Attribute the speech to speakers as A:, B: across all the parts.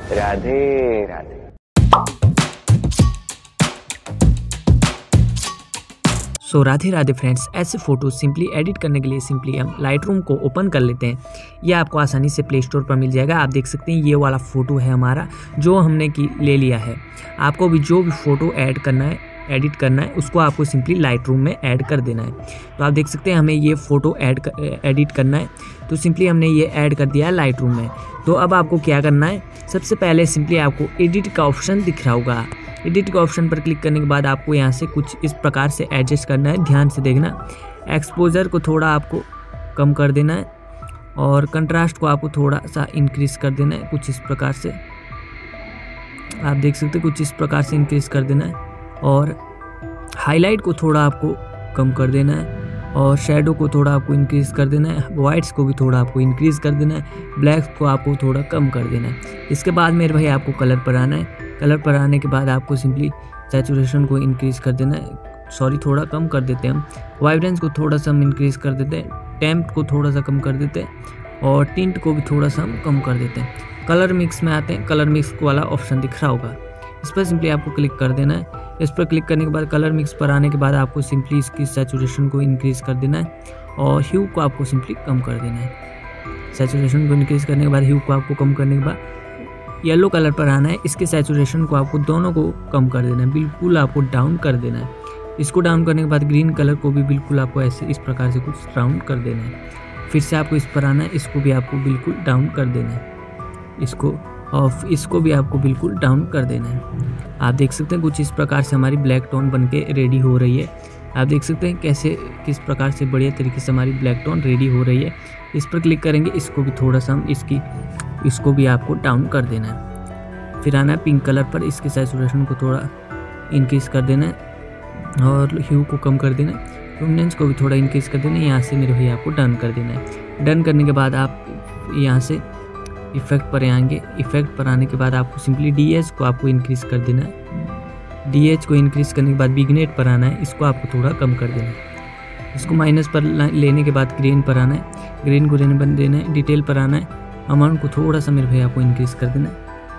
A: Radhe Radhe.
B: So Radhe Radhe friends, ऐसे photo simply edit करने के लिए सिंपली हम लाइटरूम को ओपन कर लेते हैं। ये आपको आसानी से प्ले स्टोर पर मिल जाएगा। आप देख सकते हैं ये वाला फ़ोटो है हमारा जो हमने ले लिया है। आपको भी जो भी फ़ोटो ऐड करना है, एडिट करना है, उसको आपको सिंपली लाइटरूम में ऐड कर देना है। तो आप देख सकते हैं हमें ये फ़ोटो एडिट करना है, तो सिंपली हमने ये ऐड कर दिया है लाइटरूम में। तो अब आपको क्या करना है, सबसे पहले सिंपली आपको एडिट का ऑप्शन दिख रहा होगा। एडिट के ऑप्शन पर क्लिक करने के बाद आपको यहाँ से कुछ इस प्रकार से एडजस्ट करना है। ध्यान से देखना, एक्सपोजर को थोड़ा आपको कम कर देना है और कंट्रास्ट को आपको थोड़ा सा इंक्रीज कर देना है। कुछ इस प्रकार से आप देख सकते हैं, कुछ इस प्रकार से इंक्रीज कर देना है और हाईलाइट को थोड़ा आपको कम कर देना है और शेडो को थोड़ा आपको इंक्रीज कर देना है। वाइट्स को भी थोड़ा आपको इंक्रीज कर देना है। ब्लैक को आपको थोड़ा कम कर देना है। इसके बाद मेरे भाई आपको कलर पर आना है। कलर पर आने के बाद आपको सिंपली सैचुरेशन को इंक्रीज़ कर देना है। सॉरी, थोड़ा कम कर देते हैं हम। वाइब्रेंस को थोड़ा सा हम इंक्रीज़ कर देते हैं। टेम्प को थोड़ा सा कम कर देते हैं और टिंट को भी थोड़ा सा हम कम कर देते हैं। कलर मिक्स में आते हैं। कलर मिक्स वाला ऑप्शन दिख रहा होगा, इस पर सिंपली आपको क्लिक कर देना है। इस पर क्लिक करने के बाद कलर मिक्स पर आने के बाद आपको सिंपली इसकी सैचुरेशन को इंक्रीज़ कर देना है और ह्यू को आपको सिंपली कम कर देना है। सैचुरेशन को इंक्रीज़ करने के बाद ह्यू को आपको कम करने के बाद येलो कलर पर आना है। इसके सैचुरेशन को आपको दोनों को कम कर देना है, बिल्कुल आपको डाउन कर देना है। इसको डाउन करने के बाद ग्रीन कलर को भी बिल्कुल आपको ऐसे इस प्रकार से कुछ डाउन कर देना है। फिर से आपको इस पर आना है, इसको भी आपको बिल्कुल डाउन कर देना है। इसको भी आपको बिल्कुल डाउन कर देना है। आप देख सकते हैं कुछ इस प्रकार से हमारी ब्लैक टोन बन के रेडी हो रही है। आप देख सकते हैं किस प्रकार से बढ़िया तरीके से हमारी ब्लैक टोन रेडी हो रही है। इस पर क्लिक करेंगे, इसको भी थोड़ा सा हम इसको भी आपको डाउन कर देना है। फिर आना है पिंक कलर पर, इसके सैचुरेशन को थोड़ा इंक्रीज़ कर देना है और ह्यू को कम कर देना है। लुमिनेंस को भी थोड़ा इंक्रीज़ कर देना है। यहाँ से मेरे भाई आपको डन कर देना है। डन करने के बाद आप यहाँ से इफेक्ट पर आएंगे। इफेक्ट पर आने के बाद आपको सिंपली DH को आपको इंक्रीज़ कर देना है। DH को इंक्रीज़ करने के बाद विग्नेट पर आना है, इसको आपको थोड़ा कम कर देना है। इसको माइनस पर लेने के बाद ग्रेन पर आना है। ग्रेन को रहने बन देना है। डिटेल पर आना है। अमाउंट को थोड़ा सा मेरे भाई आपको इंक्रीज़ कर देना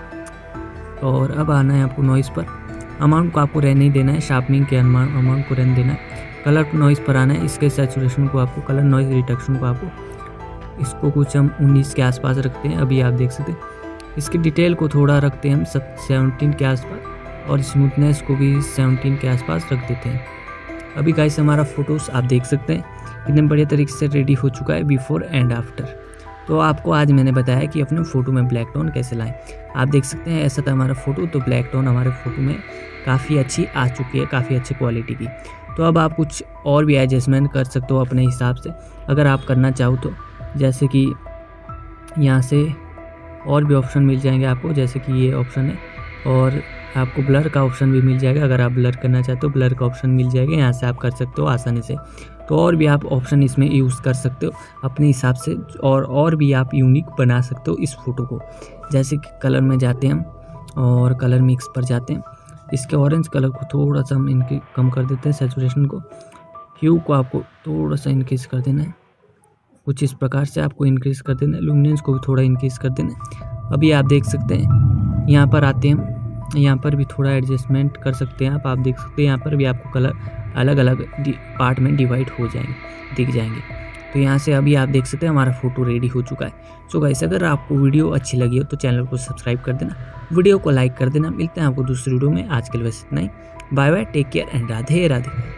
B: है और अब आना है आपको नॉइज़ पर। अमाउंट को आपको रहने ही देना है। शार्पनिंग के अमाउंट को रहने देना है। कलर नॉइज़ पर आना है। इसके सैचुरेशन को आपको, कलर नॉइज़ रिडक्शन को आपको, इसको कुछ हम 19 के आसपास रखते हैं। अभी आप देख सकते हैं। इसकी डिटेल को थोड़ा रखते हैं हम 17 के आसपास और स्मूथनेस को भी 17 के आसपास रख देते हैं। अभी गाइस हमारा फ़ोटोज़ आप देख सकते हैं कितने बढ़िया तरीके से रेडी हो चुका है बिफोर एंड आफ्टर। तो आपको आज मैंने बताया कि अपने फ़ोटो में ब्लैक टोन कैसे लाएं। आप देख सकते हैं ऐसा था हमारा फ़ोटो, तो ब्लैक टोन हमारे फ़ोटो में काफ़ी अच्छी आ चुकी है, काफ़ी अच्छी क्वालिटी की। तो अब आप कुछ और भी एडजस्टमेंट कर सकते हो अपने हिसाब से, अगर आप करना चाहो तो। जैसे कि यहाँ से और भी ऑप्शन मिल जाएंगे आपको, जैसे कि ये ऑप्शन है और आपको ब्लर का ऑप्शन भी मिल जाएगा। अगर आप ब्लर करना चाहते हो, ब्लर का ऑप्शन मिल जाएगा, यहाँ से आप कर सकते हो आसानी से। तो और भी आप ऑप्शन इसमें यूज़ कर सकते हो अपने हिसाब से और भी आप यूनिक बना सकते हो इस फ़ोटो को। जैसे कि कलर में जाते हैं हम और कलर मिक्स पर जाते हैं। इसके ऑरेंज कलर को थोड़ा सा हम इनके कम कर देते हैं सैचुरेशन को। ह्यू को आपको थोड़ा सा इंक्रीज़ कर देना है, कुछ इस प्रकार से आपको इंक्रीज़ कर देना है। लुमिनेंस को भी थोड़ा इंक्रीज़ कर देना है। अभी आप देख सकते हैं यहाँ पर आते हैं, यहाँ पर भी थोड़ा एडजस्टमेंट कर सकते हैं आप देख सकते हैं यहाँ पर भी आपको कलर अलग अलग पार्ट में डिवाइड हो जाएंगे, दिख जाएंगे। तो यहाँ से अभी आप देख सकते हैं हमारा फ़ोटो रेडी हो चुका है। सो गाइस, अगर आपको वीडियो अच्छी लगी हो तो चैनल को सब्सक्राइब कर देना, वीडियो को लाइक कर देना। मिलते हैं आपको दूसरी वीडियो में। आज के लिए बस इतना ही। Bye bye, take care and Radhe Radhe.